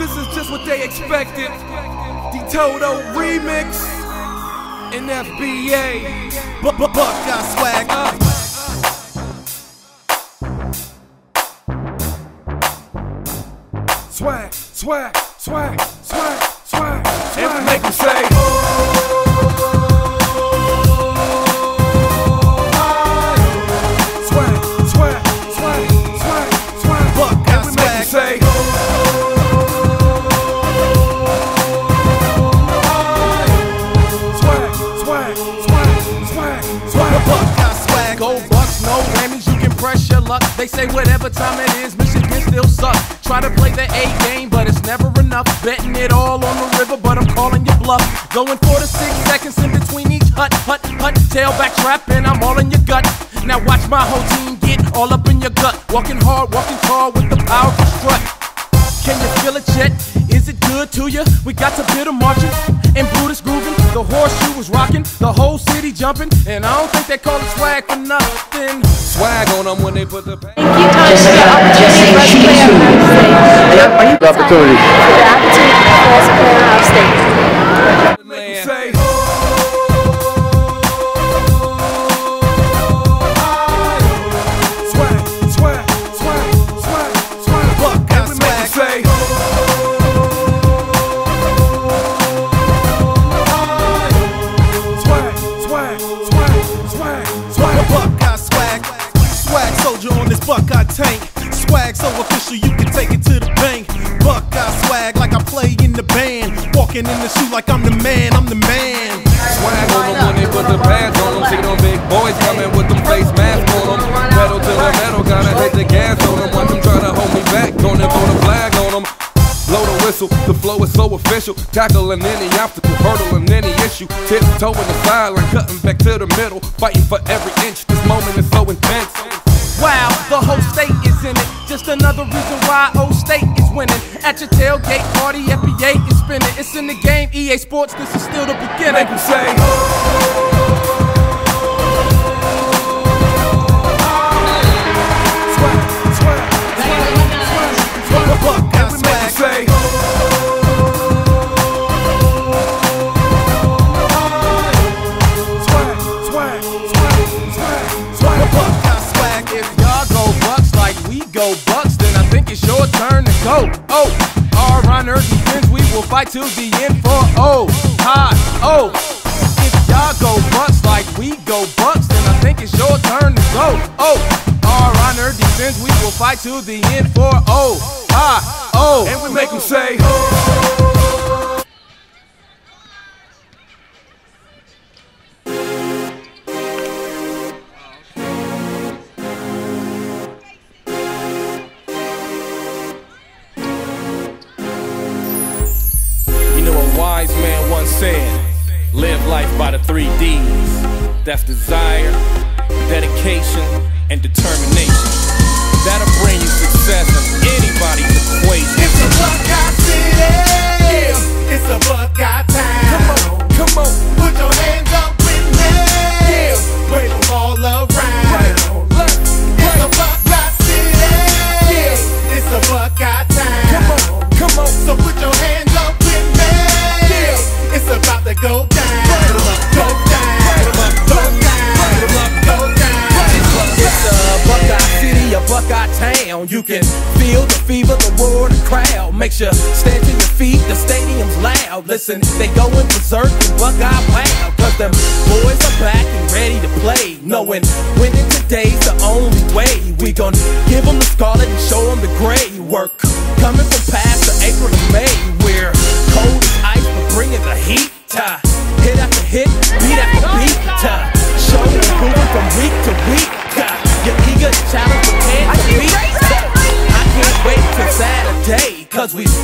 This is just what they expected. D-Toto remix in FBA. Buckeye swag. Swag, swag, swag, swag, swag, swag. And we make them say, swag, swag, swag, swag, swag. Buckeye and we make them say, swag, swag, swag, swag, swag. Buckeye swag. Go Bucks, no whammies, you can press your luck. They say whatever time it is, Michigan still sucks. Try to play the A game, but it's never enough. Betting it all on the river, but I'm calling you bluff. Going 4 to 6 seconds in between each hut. Tailback trapping, I'm all in your gut. Now watch my whole team get all up in your gut. Walking hard, walking tall with the powerful strut. Can you feel it yet? Is it good to you? We got to bit of marching and Brutus grooving. The horseshoe was rocking, the whole city jumping. And I don't think they call it swag for nothing. Swag on them when they put the Thank you, Tanya, for the opportunity for us to play at Ohio State. The opportunity. For the opportunity for us to play at Ohio State. say, swag, swag, swag, swag, swag. Buckeye swag. Say, swag, swag, swag, swag, swag. Buckeye swag. Swag soldier on this Buckeye tank. Swag so official you can take it to the bank. Buckeye swag like I play in the band. Walking in the shoe like I'm the man, I'm the man. Swag on them when they put the pads on them. See them big boys coming with them face masks on them. Pedal to the metal, gotta hit the gas on them. Watch them try to hold me back, gonna throw the flag on them. Blow the whistle, the flow is so official. Tackling any obstacle, hurdling any issue. Tiptoeing the sideline, cutting back to the middle. Fighting for every inch, this moment is so intense. Wow, the whole state is in it. Just another reason why O State is winning. At your tailgate party, FBA is spinning. It's in the game, EA Sports, this is still the beginning. Make them say, swag, swag, swag, swag, swag. And we make them say, swag, swag, swag, swag, swag. Buckeye swag. If y'all go Bucks like we go Bucks, then I think it's your turn to go. Oh, our honor defense, we will fight to the end for Ohio. If y'all go Bucks like we go Bucks, then I think it's your turn to go. Oh, our honor defense, we will fight to the end for Ohio. And we make them say, You know, a wise man once said, live life by the 3 D's. That's desire, dedication, and determination. That'll bring you success in anybody's equation. it's a Buckeye City. Yeah. It's a Buckeye town. Come on. Put your hands up with me. Yeah. Wave them all around. It's a Buckeye City. Yeah. It's a Buckeye town. Come on. So put your hands up with me. Yeah. It's about to go down. Go down. Go down. Go down. It's a Buckeye City, a Buckeye town. You can feel the fever, the roar, the crowd. Makes you stand to your feet, the stadium's loud. Listen, they going berserk in Buckeye wow. Cause them boys are back and ready to play. Knowing winning today's the only way. We gon' give them the scarlet and show them the gray. Work coming from past the April to May. We're cold as ice, but bringing the heat. Hit after hit, beat after beat. Show improving from week to week. You're eager to challenge, prepared to beat. I can't wait till Saturday, cause we